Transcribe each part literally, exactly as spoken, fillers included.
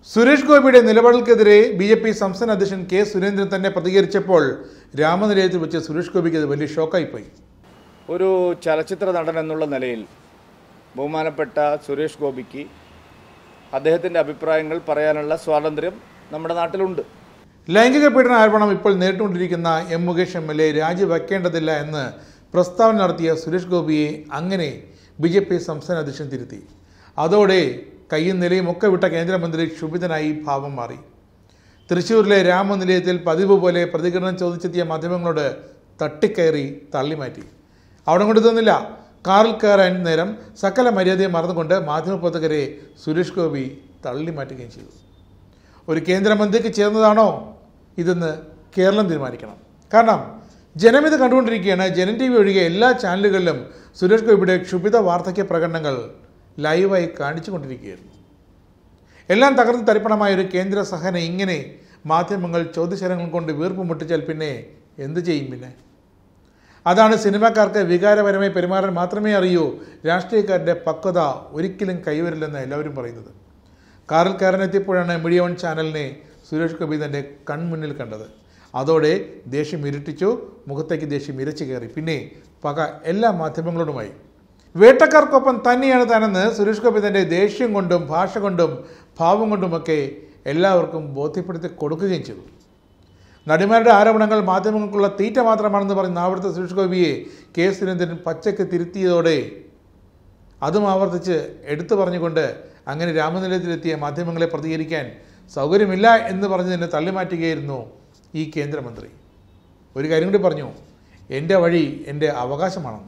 സുരേഷ് ഗോപിയുടെ നിലപാടുകൾക്കെതിരെ B J P സംസ്ഥാന അധ്യക്ഷൻ കെ സുരേന്ദ്രൻ തന്നെ പ്രതികരിച്ചപ്പോൾ രാമനിലയത്തിൽ വെച്ച് സുരേഷ് ഗോപിക്ക് അത് വലിയ ഷോക്കായിപ്പോയി. ഒരു ചലച്ചിത്ര നടൻ എന്നുള്ള നിലയിൽ ബഹുമാനപ്പെട്ട സുരേഷ് ഗോപിക്ക് അദ്ദേഹത്തിൻ്റെ അഭിപ്രായങ്ങൾ പറയാനുള്ള സ്വാതന്ത്ര്യം നമ്മുടെ നാട്ടിലുണ്ട്. ലൈംഗിക പീഡന ആരോപണം ഇപ്പോൾ നേരിട്ടുകൊണ്ടിരിക്കുന്ന M Mukesh M L A രാജിവെക്കേണ്ടതില്ല എന്ന് പ്രസ്താവന നടത്തിയ സുരേഷ് ഗോപിയെ അങ്ങനെ ബി ജെ പി സംസ്ഥാന അധ്യക്ഷൻ തിരുത്തി. അതോടെ കയ്യും നിലയും ഒക്കെ വിട്ട കേന്ദ്രമന്ത്രി ക്ഷുഭിതനായി ഭാവം മാറി. തൃശ്ശൂരിലെ രാമനിലയത്തിൽ പതിവ് പോലെ പ്രതികരണം ചോദിച്ചെത്തിയ മാധ്യമങ്ങളോട് തട്ടിക്കയറി തള്ളിമാറ്റി. അവിടെ കൊണ്ട് തോന്നില്ല, കാറിൽ കയറാൻ നേരം സകല മര്യാദയെ മറന്നുകൊണ്ട് മാധ്യമപ്രവർത്തകരെ സുരേഷ് ഗോപി തള്ളിമാറ്റുകയും ചെയ്തു. ഒരു കേന്ദ്രമന്ത്രിക്ക് ചേർന്നതാണോ ഇതെന്ന് കേരളം തീരുമാനിക്കണം. കാരണം ജനമിത് കണ്ടുകൊണ്ടിരിക്കുകയാണ്. ജനം ടി വി ഒഴികെ എല്ലാ ചാനലുകളിലും സുരേഷ് ഗോപിയുടെ ക്ഷുഭിത വാർദ്ധക്യ പ്രകടനങ്ങൾ ലൈവായി കാണിച്ചുകൊണ്ടിരിക്കുകയായിരുന്നു. എല്ലാം തകർന്ന് തരിപ്പണമായ ഒരു കേന്ദ്ര സഹന ഇങ്ങനെ മാധ്യമങ്ങൾ ചോദ്യശരങ്ങൾ കൊണ്ട് വീർപ്പ് മുട്ടിച്ചാൽ പിന്നെ എന്ത് ചെയ്യും? പിന്നെ അതാണ് സിനിമാക്കാർക്ക് വികാരപരമായി പെരുമാറാൻ മാത്രമേ അറിയൂ. രാഷ്ട്രീയക്കാരുടെ പക്വത ഒരിക്കലും കൈവരില്ലെന്ന് എല്ലാവരും പറയുന്നത്. കാറിൽ കയറാനെത്തിയപ്പോഴാണ് മീഡിയ വൺ ചാനലിനെ സുരേഷ് ഗോപി തൻ്റെ കൺമുന്നിൽ കണ്ടത്. അതോടെ ദേഷ്യം ഇരട്ടിച്ചു, മുഖത്തേക്ക് ദേഷ്യം ഇരച്ചു കയറി. പിന്നെ പക എല്ലാ മാധ്യമങ്ങളോടുമായി. വേട്ടക്കാർക്കൊപ്പം തന്നെയാണ് താനെന്ന് സുരേഷ് ഗോപി തൻ്റെ ദേഷ്യം കൊണ്ടും ഭാഷ കൊണ്ടും ഭാവം കൊണ്ടുമൊക്കെ എല്ലാവർക്കും ബോധ്യപ്പെടുത്തി കൊടുക്കുകയും ചെയ്തു. നടിമാരുടെ ആരോപണങ്ങൾ മാധ്യമങ്ങൾക്കുള്ള തീറ്റ മാത്രമാണെന്ന് പറഞ്ഞ് അവിടുത്തെ സുരേഷ് ഗോപിയെ കെ സുരേന്ദ്രൻ പച്ചയ്ക്ക് തിരുത്തിയതോടെ അതും ആവർത്തിച്ച് എടുത്തു പറഞ്ഞുകൊണ്ട് അങ്ങനെ രാമനിലയത്തിലെത്തിയ മാധ്യമങ്ങളെ പ്രതികരിക്കാൻ സൗകര്യമില്ല എന്ന് പറഞ്ഞ് തന്നെ തള്ളിമാറ്റുകയായിരുന്നു ഈ കേന്ദ്രമന്ത്രി. ഒരു കാര്യം കൂടി പറഞ്ഞു, എൻ്റെ വഴി എൻ്റെ അവകാശമാണെന്ന്.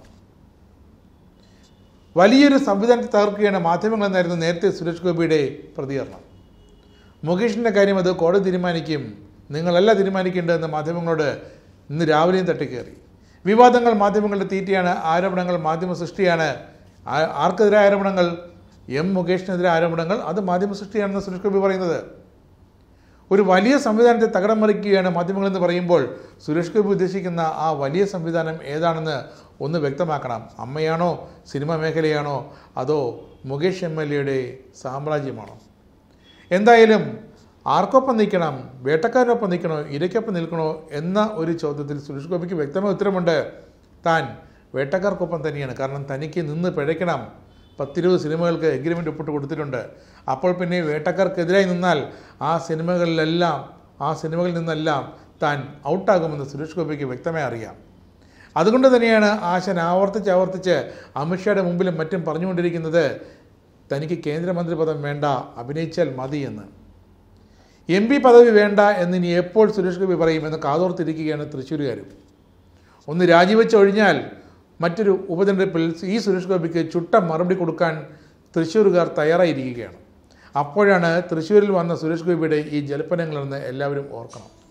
വലിയൊരു സംവിധാനത്തെ തകർക്കുകയാണ് മാധ്യമങ്ങൾ എന്നായിരുന്നു നേരത്തെ സുരേഷ് ഗോപിയുടെ പ്രതികരണം. മുകേഷിൻ്റെ കാര്യം അത് കോടതി തീരുമാനിക്കും, നിങ്ങളല്ല തീരുമാനിക്കേണ്ടതെന്ന് മാധ്യമങ്ങളോട് ഇന്ന് രാവിലെയും തട്ടിക്കയറി. വിവാദങ്ങൾ മാധ്യമങ്ങളുടെ തീറ്റയാണ്, ആരോപണങ്ങൾ മാധ്യമ സൃഷ്ടിയാണ്. ആർക്കെതിരെ ആരോപണങ്ങൾ? എം മുകേഷിനെതിരെ ആരോപണങ്ങൾ, അത് മാധ്യമ സൃഷ്ടിയാണെന്ന് സുരേഷ് ഗോപി പറയുന്നത്. ഒരു വലിയ സംവിധാനത്തെ തകടം മറിക്കുകയാണ് മാധ്യമങ്ങളെന്ന് പറയുമ്പോൾ സുരേഷ് ഗോപി ഉദ്ദേശിക്കുന്ന ആ വലിയ സംവിധാനം ഏതാണെന്ന് ഒന്ന് വ്യക്തമാക്കണം. അമ്മയാണോ, സിനിമ മേഖലയാണോ, അതോ മുകേഷ് എം എൽ എയുടെ സാമ്രാജ്യമാണോ? എന്തായാലും ആർക്കൊപ്പം നിൽക്കണം, വേട്ടക്കാരനൊപ്പം നിൽക്കണോ, ഇരയ്ക്കൊപ്പം നിൽക്കണോ എന്ന ഒരു ചോദ്യത്തിൽ സുരേഷ് ഗോപിക്ക് വ്യക്തമായ ഉത്തരമുണ്ട്. താൻ വേട്ടക്കാർക്കൊപ്പം തന്നെയാണ്. കാരണം തനിക്ക് നിന്ന് പിഴയ്ക്കണം. പത്തിരുപത് സിനിമകൾക്ക് എഗ്രിമെൻ്റ് ഒപ്പിട്ട് കൊടുത്തിട്ടുണ്ട്. അപ്പോൾ പിന്നെ വേട്ടക്കാർക്കെതിരായി നിന്നാൽ ആ സിനിമകളിലെല്ലാം ആ സിനിമകളിൽ നിന്നെല്ലാം താൻ ഔട്ടാകുമെന്ന് സുരേഷ് ഗോപിക്ക് വ്യക്തമായി അറിയാം. അതുകൊണ്ട് തന്നെയാണ് ആശൻ ആവർത്തിച്ച് ആവർത്തിച്ച് അമിത്ഷായുടെ മുമ്പിലും മറ്റും പറഞ്ഞുകൊണ്ടിരിക്കുന്നത് തനിക്ക് കേന്ദ്രമന്ത്രി പദം വേണ്ട, അഭിനയിച്ചാൽ മതി എന്ന്. എം പി പദവി വേണ്ട എന്നിനി എപ്പോൾ സുരേഷ് ഗോപി പറയുമെന്ന് കാതോർത്തിരിക്കുകയാണ് തൃശ്ശൂരുകാരും. ഒന്ന് രാജിവെച്ച് ഒഴിഞ്ഞാൽ മറ്റൊരു ഉപതെരഞ്ഞെടുപ്പിൽ ഈ സുരേഷ് ഗോപിക്ക് ചുട്ട മറുപടി കൊടുക്കാൻ തൃശ്ശൂരുകാർ തയ്യാറായിരിക്കുകയാണ്. അപ്പോഴാണ് തൃശ്ശൂരിൽ വന്ന സുരേഷ് ഗോപിയുടെ ഈ ജൽപ്പനങ്ങളെന്ന് എല്ലാവരും ഓർക്കണം.